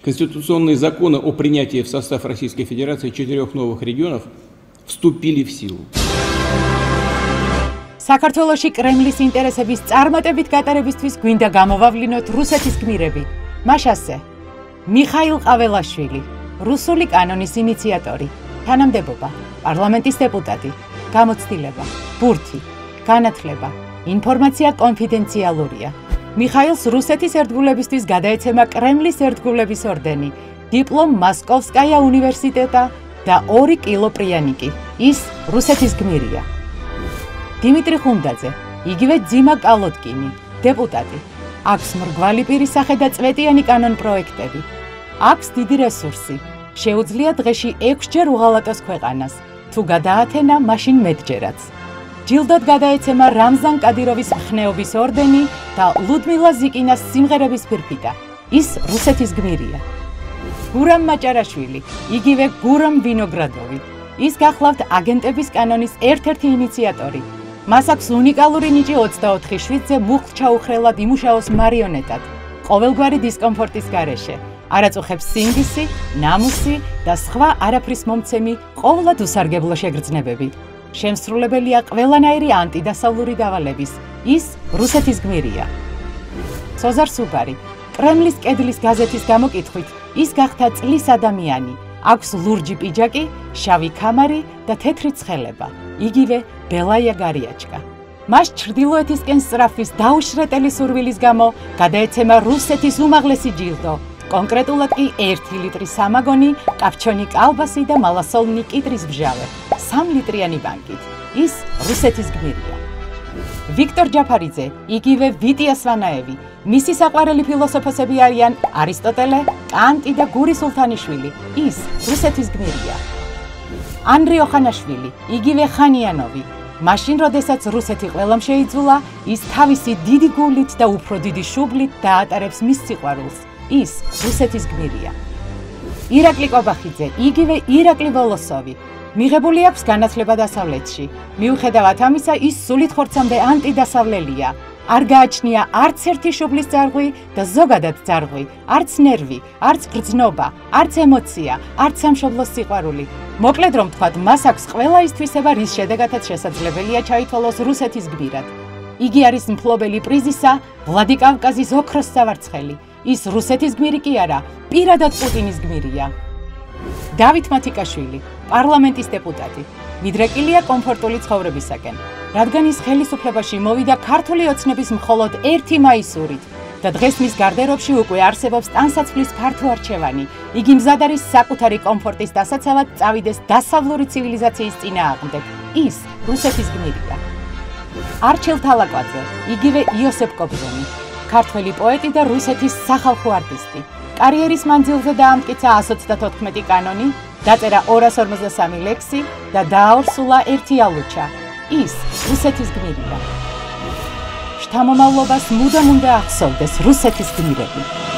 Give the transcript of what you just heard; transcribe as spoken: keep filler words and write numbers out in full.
Конституционные законы о принятии в состав Российской Федерации четырех новых регионов вступили в силу. საქართველოში კრემლის ინტერესების წარმატებით გატარებისთვის გვინდა გამოვავლინოთ რუსეთის გმირები. მას ასე მიხაილ ყაველაშვილი, რუსული კანონის ინიციატორი, თანამდებობა, პარლამენტის დეპუტატი, გამოცდილება, ბურთი, განათლება, ინფორმაცია კონფიდენციალურია. მიხაილს რუსეთის ერთგულებისთვის გადაეცემა კრემლის ერთგულების ორდენი, დიპლომ მოსკოვსკაია უნივერსიტეტა და ორი კილო პრიანიკი. ის რუსეთის გმირია. დიმიტრი ხუნდაძე, იგივე ძიმა კალოტკინი, დეპუტატი. აქვს მრგვალი პირის სახე და წვეტიანი კანონ პროექტები. აქვს დიდი რესურსი. შეუძლია დღეში ექვსჯერ უღალატოს ქვეყანას. თუ გადაათენა, მაშინ მეტჯერაც. ჯილდოდ გადაეცემა რამზან კადიროვის ხნეობის ორდენი და ლუდმილა ზიკინას სიმღერების ფირფიტა. ის რუსეთის გმირია. გურამ მაჭარაშვილი, იგივე გურამ ვინოგრადოვი. ის გახლავთ აგენტების კანონის ერთ-ერთი ინიციატორი. მას აქვს უნიკალური ნიჭი ოცდაოთხი შვიდზე მუხლ ჩაუხრელად იმუშაოს მარიონეტად, ყოველგვარი დისკომფორტის გარეშე. არაწუხებს სინდისი, ნამუსი და სხვა არაფრის მომცემი ყოვლად უსარგებლო შეგრძნებები. შემსრულებელია ყველანაირი ანტიდასავლური დავალების. ის რუსეთის გმირია. სოზარ სუბარი, კრემლის კედლის გაზეთის გამოკითხვით, ის გახდა წლის ადამიანი. აქვს ლურჯი პიჯაკი, შავი ქამარი და თეთრი ცხელება. იგივე ბელაია გარიაჩკა. მას ჩრდილოეთისკენ სწრაფვის დაუშრეტელი სურვილის გამო გადაეცემა რუსეთის უმაღლესი ჯილდო. კონკრეტულად კი ერთი ლიტრი სამაგონი, კაფჩონი კალბასი და მალასოლნი კიტრის ბჟავე. სამი ლიტრიანი ბანკით. ის რუსეთის გმირია. ვიქტორ ჯაფარიძე, იგივე ვიტია სვანაევი. მისი საყვარელი ფილოსოფოსები არიან არისტოტელე, კანტი და გური სულთანიშვილი. ის რუსეთის გმირია. ანრი ოხანაშვილი, იგივე ხანიანოვი. მაშინ, როდესაც რუსეთი ყველამ შეიძულა, ის თავისი დიდი გულით და უფრო დიდი შუბლით დაატარებს მის სიყვარულს. ის რუსეთის გმირია. ირაკლი კობახიძე, იგივე ირაკლი ვოლოსოვი. მიღებული აქვს განათლება დასავლეთში. მიუხედავად ამისა, ის სულით ხორცამდე ანტიდასავლელია. არ გააჩნია არც ერთი შუბლის ძარღვი და ზოგადად ძარღვი, არც ნერვი, არც გრძნობა, არც ემოცია, არც სამშობლოს სიყვარული. მოკლედ რომ ვთქვათ, მას აქვს ყველა ის თვისება, რის შედეგადაც შესაძლებელია ჩაითვალოს რუსეთის გმირად. იგი არის მფლობელი პრიზისა ვლადიკავკაზის ოქროს სავარცხელი. ის რუსეთის გმირი კი არა, პირადად პუტინის გმირია. დავით მათიკაშვილი, პარლამენტის დეპუტატი. მიდრეკილია კომფორტული ცხოვრებისაკენ, რადგან ის ხელისუფლებაში მოვიდა ქართული ოცნების მხოლოდ ერთი მაისურით და დღეს მის გარდერობში უკვე არსებობს ტანსაცმლის ფართო არჩევანი. იგი მზად არის საკუთარი კომფორტის დასაცავად წავიდეს დასავლური ცივილიზაციის წინააღმდეგ. ის რუსეთის გმირია. არჩილ თალაკვაძე, იგივე იოსებ კობზონი, ქართველი პოეტი და რუსეთის სახალხო არტისტი. კარიერის მანძილზე დაამტკიცა ასი ოცდათოთხმეტი კანონი, დაწერა ორას ორმოცდასამი ლექსი და დააორსულა ერთი ალუჩა. ის რუსეთის გმირია. შთამომავლობას მუდამ უნდა ახსოვდეს რუსეთის გმირები.